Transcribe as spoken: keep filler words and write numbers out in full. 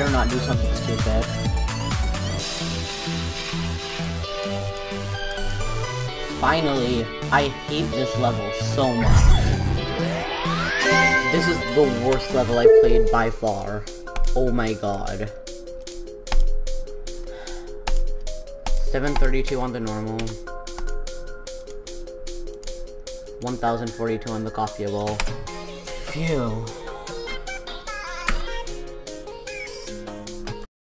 better not do something stupid. Finally, I hate this level so much. This is the worst level I've played by far. Oh my god. seven thirty-two on the normal. one thousand forty-two on the copyable. Phew.